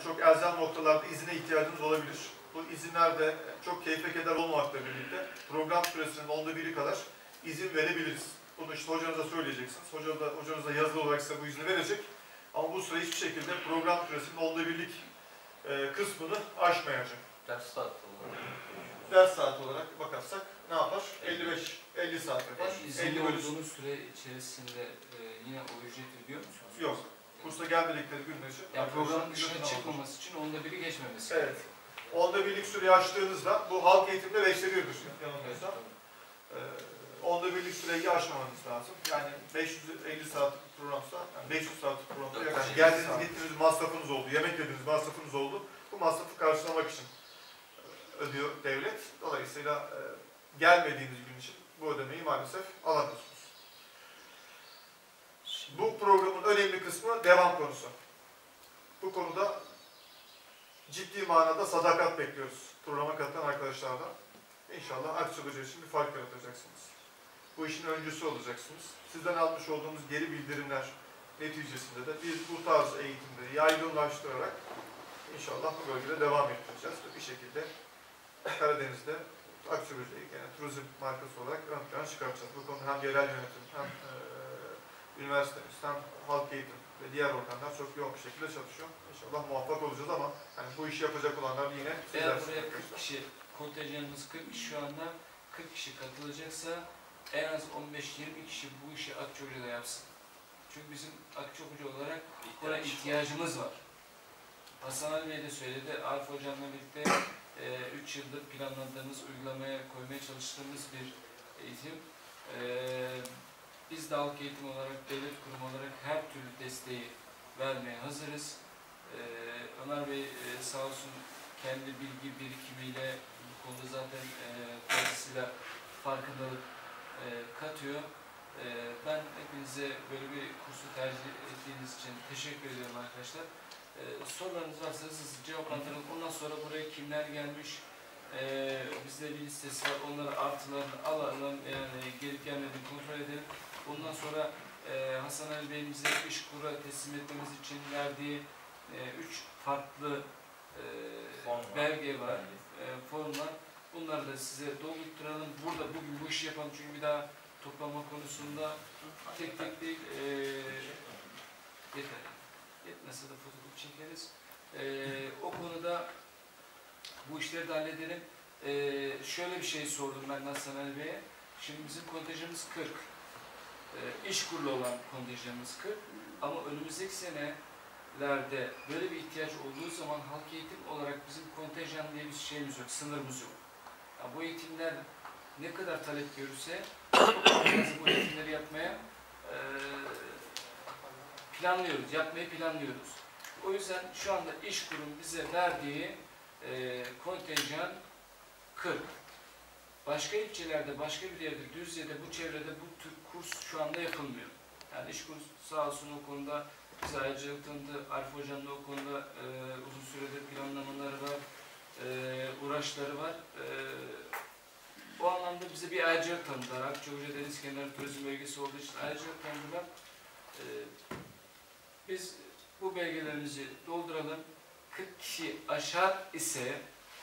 çok elzem noktalarda izine ihtiyacınız olabilir. Bu izinlerde çok keyfe keder olmamakla birlikte program süresinin 1/10 kadar izin verebiliriz. Bunu işte hocanıza söyleyeceksiniz. Hocanız da yazılı olarak size bu izni verecek. Ama bu süre hiçbir şekilde program süresinin 1/10'lik kısmını aşmayacak. Ders saati olarak. Ders saati olarak bakarsak ne yapar? 50 saat yapar. İzinli olduğunuz süre içerisinde yine o ücret ödüyor musunuz? Yok. Kursa gelmedikleri günler için. Yani programın dışına çıkmaması için 1/10'i geçmemesi. Evet. 1/10'lik süreyi açtığınızda bu halk eğitimde 5'te 1'dir yanılmıyorsam. 1/10'lik süreyi aşmamanız lazım. Yani 550 saatlik programsa, yani 500 saatlik programda yani geldiğiniz gittiğiniz masrafınız oldu, yemek yediğiniz masrafınız oldu. Bu masrafı karşılamak için ödüyor devlet. Dolayısıyla gelmediğiniz gün için bu ödemeyi maalesef alamıyorsunuz. Bu programın önemli kısmı devam konusu. Bu konuda ciddi manada sadakat bekliyoruz programa katılan arkadaşlardan. İnşallah Akçakoca için bir fark yaratacaksınız. Bu işin öncüsü olacaksınız. Sizden almış olduğumuz geri bildirimler neticesinde de biz bu tarz eğitimleri yaygınlaştırarak inşallah bu bölgede devam ettireceğiz. Bir şekilde Karadeniz'de Akçakoca'yı yani turizm markası olarak ön plana çıkartacağız. Bu konuda hem yerel yönetim hem üniversitemiz hem halk eğitim ve diğer organlar çok yoğun bir şekilde çalışıyor. İnşallah muvaffak olacağız ama yani bu işi yapacak olanlar yine sizler. Eğer buraya 40 kişi, kontenjanımız 40 kişi şu anda 40 kişi katılacaksa en az 15-20 kişi bu işi Akçakoca'da yapsın. Çünkü bizim Akçakoca olarak buna ihtiyacımız var. Hasan Ali Bey de söyledi, Arif Hocam'la birlikte 3 yıldır planladığımız, uygulamaya koymaya çalıştığımız bir eğitim. Biz de halk eğitim olarak, devlet kurumu olarak her türlü desteği vermeye hazırız. Ömer Bey sağ olsun kendi bilgi birikimiyle bu konuda zaten fazlasıyla farkındalık katıyor. Ben hepinize böyle bir kursu tercih ettiğiniz için teşekkür ediyorum arkadaşlar. Sorularınız varsa hızlı cevaplandırın. Ondan sonra buraya kimler gelmiş, bizde bir listesi var. Onları artılarını alalım, yani gelip gelmediğini kontrol edelim. Ondan sonra Hasan Ali Bey'in bize İşkur'a teslim etmemiz için verdiği 3 farklı belge var, formlar. Bunları da size doldurturalım. Burada bugün bu işi yapalım çünkü bir daha toplama konusunda tek tek değil, yeter. Yetmezse de fotoğraf çekeriz. O konuda bu işleri de halledelim. Şöyle bir şey sordum ben Hasan Ali Bey'e. Şimdi bizim kontenjanımız 40. İşkur'la olan kontenjanımız 40. Ama önümüzdeki senelerde böyle bir ihtiyaç olduğu zaman halk eğitim olarak bizim kontenjan diye bir şeyimiz yok, sınırımız yok. Yani bu eğitimler ne kadar talep görürse bu eğitimleri yapmaya yapmayı planlıyoruz. O yüzden şu anda İşkur'un bize verdiği kontenjan 40. Başka ilçelerde, başka bir yerde, Düzce'de, bu çevrede bu tür kurs şu anda yapılmıyor. Yani İşkur sağ olsun o konuda bize ayrıcalık tanıdı. Arif Hocam da o konuda uzun süredir planlamaları var, uğraşları var. O anlamda bize bir ayrıcalık tanıdılar. Akçakoca Deniz Kenarı Turizm Bölgesi olduğu için ayrıcalık tanıdılar. Biz bu belgelerimizi dolduralım. 40 kişi aşar ise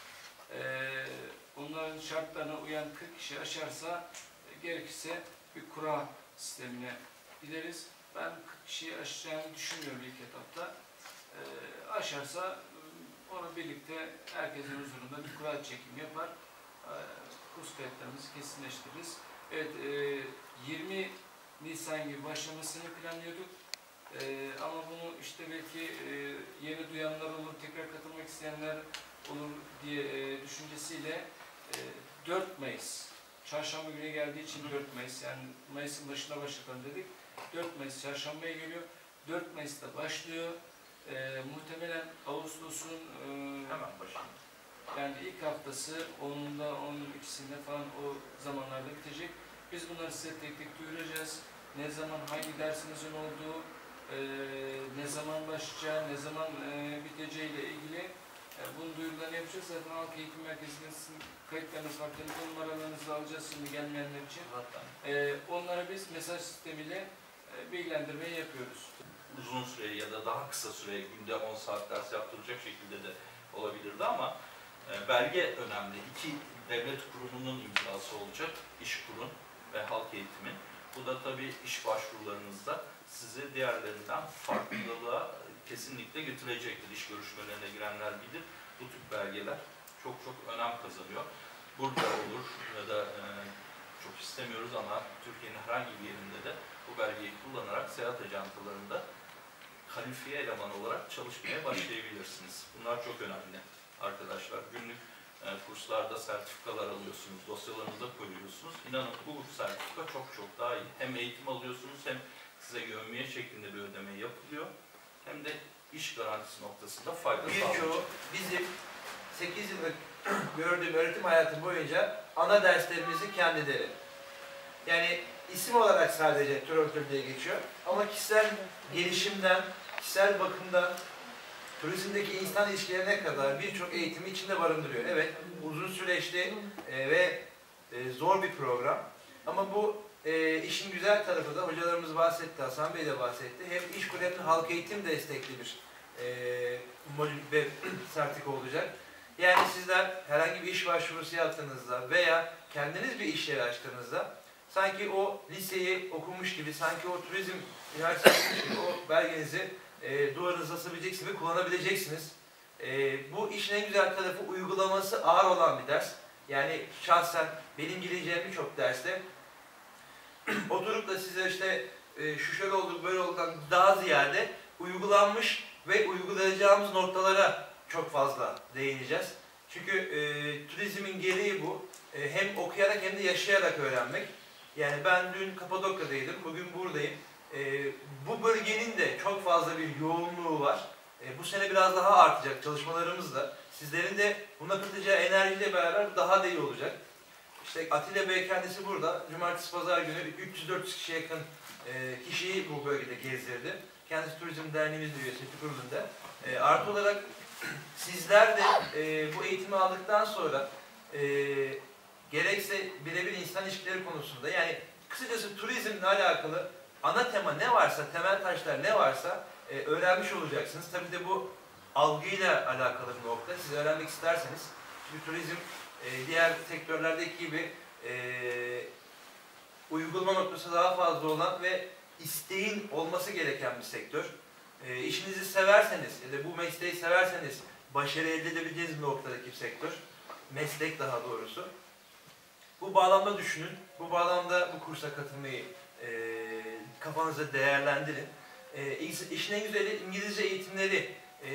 onların şartlarına uyan 40 kişi aşarsa gerekirse bir kura sistemine gideriz. Ben 40 kişiyi aşacağını düşünmüyorum ilk etapta. Aşarsa onu birlikte herkesin huzurunda bir kura çekimi yapar. Kurs kayıtlarımızı kesinleştiririz. Evet, 20 Nisan gibi başlamasını planlıyorduk. Ama bunu işte belki yeni duyanlar olur, tekrar katılmak isteyenler olur diye düşüncesiyle 4 Mayıs, Çarşamba günü geldiği için 4 Mayıs, yani Mayıs'ın başına başlatalım dedik. 4 Mayıs Çarşamba'ya geliyor. 4 Mayıs'ta başlıyor. Muhtemelen Ağustos'un hemen başında. Yani ilk haftası 10'unda, 12'sinde falan o zamanlarda bitecek. Biz bunları size tek tek duyuracağız. Ne zaman hangi dersinizin olduğu, ne zaman başlayacağı, ne zaman biteceği ile ilgili bunun duyurularını yapacağız. Zaten Halk Eğitim Merkezi'nde sizin kayıtlarınız var, telefon numaralarınızı alacağız şimdi gelmeyenler için. Onlara biz mesaj sistemiyle bilgilendirmeyi yapıyoruz. uzun süre ya da daha kısa süre günde 10 saat ders yaptıracak şekilde de olabilirdi ama belge önemli. 2 devlet kurumunun imzası olacak. İşkur'un ve halk eğitimin. Bu da tabii iş başvurularınızda sizi diğerlerinden farklılığa kesinlikle götürecektir. İş görüşmelerine girenler bilir. Bu tip belgeler çok önem kazanıyor. Burada olur ya da çok istemiyoruz ama Türkiye'nin herhangi bir yerinde de bu belgeyi kullanarak seyahat ajantalarında kalifiye eleman olarak çalışmaya başlayabilirsiniz. Bunlar çok önemli arkadaşlar. Günlük kurslarda sertifikalar alıyorsunuz, dosyalarınıza koyuyorsunuz. İnanın bu sertifika çok daha iyi. Hem eğitim alıyorsunuz hem size yevmiye şeklinde bir ödeme yapılıyor. Hem de iş garantisi noktasında fayda sağlayacak. Birçoğu bizim 8 yıllık gördüğüm öğretim hayatım boyunca ana derslerimizin kendileri. Yani isim olarak sadece TÜROTÜR diye geçiyor. Ama kişisel gelişimden, kişisel bakımdan, turizmdeki insan ilişkilerine kadar birçok eğitimi içinde barındırıyor. Evet, uzun süreçli ve zor bir program. Ama bu işin güzel tarafı da hocalarımız bahsetti, Hasan Bey de bahsetti. Hem İşkur hem de halk eğitim destekli bir modül ve sertifika olacak. Yani sizler herhangi bir iş başvurusu yaptığınızda veya kendiniz bir iş yeri açtığınızda sanki o liseyi okumuş gibi, sanki o turizm üniversitesi gibi o belgenizi duvarınıza asabileceksiniz ve kullanabileceksiniz. Bu işin en güzel tarafı uygulaması ağır olan bir ders. Yani şahsen benim gireceğim birçok derste oturup da size işte şu şöyle oldu, böyle oldudan daha ziyade uygulanmış ve uygulayacağımız noktalara çok fazla değineceğiz. Çünkü turizmin gereği bu. Hem okuyarak hem de yaşayarak öğrenmek. Yani ben dün Kapadokya'daydım, bugün buradayım. Bu bölgenin de çok fazla bir yoğunluğu var. Bu sene biraz daha artacak çalışmalarımızla. Sizlerin de buna katacağı enerjiyle beraber daha da iyi olacak. İşte Atilla Bey kendisi burada. Cumartesi, pazar günü 300-400 kişiye yakın kişiyi bu bölgede gezdirdi. Kendisi Turizm Derneğimizin üyesi, TÜKÜR'ünde. Artı olarak sizler de bu eğitimi aldıktan sonra gerekse birebir insan ilişkileri konusunda, yani kısacası turizmle alakalı ana tema ne varsa, temel taşlar ne varsa öğrenmiş olacaksınız. Tabii de bu algıyla alakalı bir nokta. Siz öğrenmek isterseniz, çünkü turizm diğer sektörlerdeki gibi uygulama noktası daha fazla olan ve isteğin olması gereken bir sektör. İşinizi severseniz ya da bu mesleği severseniz başarı elde edebileceğiniz bir noktadaki bir sektör. Meslek daha doğrusu. Bu bağlamda düşünün. Bu bağlamda bu kursa katılmayı kafanıza değerlendirin. İşin en güzeli İngilizce eğitimleri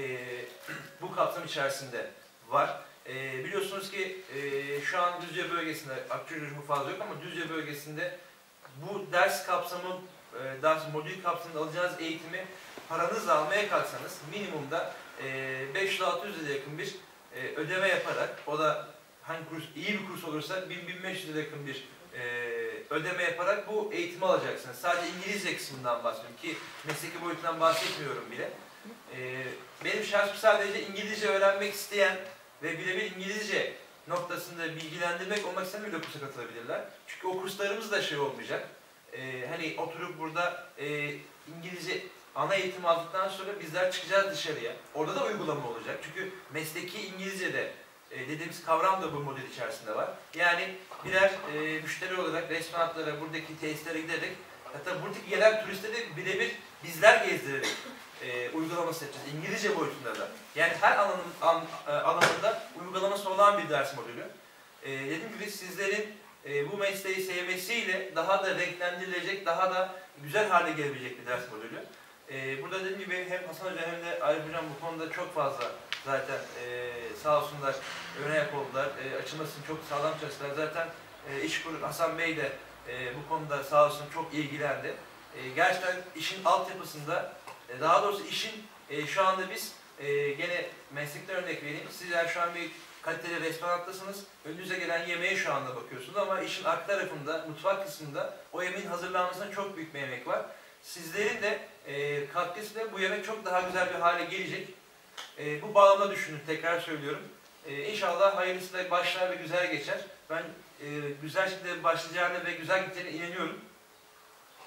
bu kapsam içerisinde var. Biliyorsunuz ki şu an Düzce bölgesinde, Akçay'da çok fazla yok ama Düzce bölgesinde bu ders kapsamı, ders modül kapsamında alacağınız eğitimi paranızla almaya kalksanız minimumda 500-600 liraya yakın bir ödeme yaparak, o da hangi kurs, iyi bir kurs olursa 1000-1500 liraya yakın bir ödeme yaparak bu eğitimi alacaksınız. Sadece İngilizce kısmından bahsediyorum ki mesleki boyutundan bahsetmiyorum bile. Benim şahsım sadece İngilizce öğrenmek isteyen ve birebir İngilizce noktasında bilgilendirmek olmak isteyen bile kursa katılabilirler. Çünkü o kurslarımız da şey olmayacak. Hani oturup burada İngilizce ana eğitim aldıktan sonra bizler çıkacağız dışarıya. Orada da uygulama olacak. Çünkü mesleki İngilizce'de dediğimiz kavram da bu model içerisinde var. Yani birer müşteri olarak restoranlara, buradaki tesislere giderek, hatta buradaki gelen turistlere de birebir bizler gezdirerek uygulaması yapacağız. İngilizce boyutunda da. Yani her alanında uygulaması olan bir ders modülü. Dediğim gibi sizlerin bu mesleği sevmesiyle daha da renklendirilecek, daha da güzel hale gelebilecek bir ders modülü. Burada dediğim gibi hem Hasan Hoca hem de Arif Hocam bu konuda çok fazla zaten sağ olsunlar ön ayak oldular. Açılmasını çok sağlam çalıştılar. Zaten İşkur Hasan Bey de bu konuda sağ olsun çok ilgilendi. Gerçekten işin altyapısında, daha doğrusu işin şu anda biz gene meslekten örnek vereyim. Sizler şu an bir kaliteli restorantasınız. Önünüze gelen yemeğe şu anda bakıyorsunuz ama işin arka tarafında, mutfak kısmında o yemeğin hazırlanmasına çok büyük bir emek var. Sizlerin de katkısıyla bu yemek çok daha güzel bir hale gelecek. Bu bağlamda düşünün, tekrar söylüyorum. İnşallah hayırlısıyla başlar ve güzel geçer. Ben güzel şekilde başlayacağına ve güzel gideceğine inanıyorum.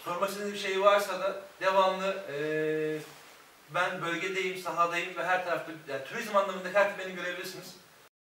sormak istediğiniz bir şey varsa da devamlı ben bölgedeyim, sahadayım ve her tarafta, yani turizm anlamında her tarafta beni görebilirsiniz.